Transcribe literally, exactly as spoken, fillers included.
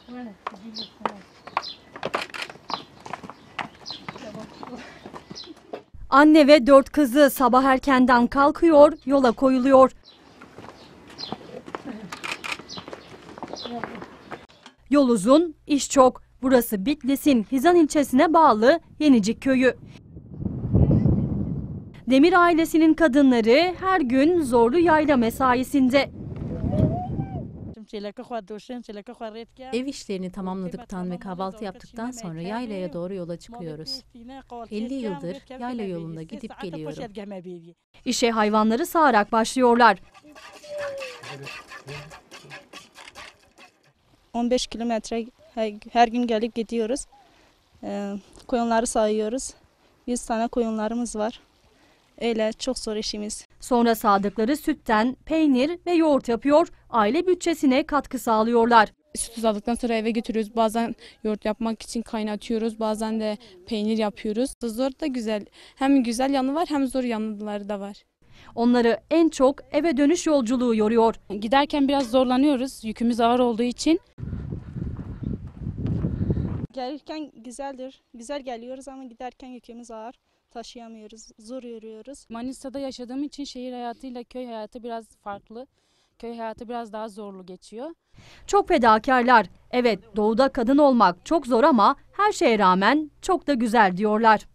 Anne ve dört kızı sabah erkenden kalkıyor, yola koyuluyor. Yol uzun, iş çok. Burası Bitlis'in Hizan ilçesine bağlı Yenicik köyü. Demir ailesinin kadınları her gün zorlu yayla mesaisinde. Ev işlerini tamamladıktan ve kahvaltı yaptıktan sonra yaylaya doğru yola çıkıyoruz. elli yıldır yayla yolunda gidip geliyorum. İşe hayvanları sağarak başlıyorlar. on beş kilometre her gün gelip gidiyoruz. Ee, koyunları sağıyoruz. yüz tane koyunlarımız var. Öyle çok zor işimiz. Sonra sağdıkları sütten peynir ve yoğurt yapıyor, aile bütçesine katkı sağlıyorlar. Süt aldıktan sonra eve götürüyoruz. Bazen yoğurt yapmak için kaynatıyoruz. Bazen de peynir yapıyoruz. Zor da güzel. Hem güzel yanı var hem zor yanları da var. Onları en çok eve dönüş yolculuğu yoruyor. Giderken biraz zorlanıyoruz. Yükümüz ağır olduğu için. Gelirken güzeldir. Güzel geliyoruz ama giderken yükümüz ağır. Taşıyamıyoruz. Zor yürüyoruz. Manisa'da yaşadığım için şehir hayatıyla köy hayatı biraz farklı. Köy hayatı biraz daha zorlu geçiyor. Çok fedakarlar. Evet, doğuda kadın olmak çok zor ama her şeye rağmen çok da güzel diyorlar.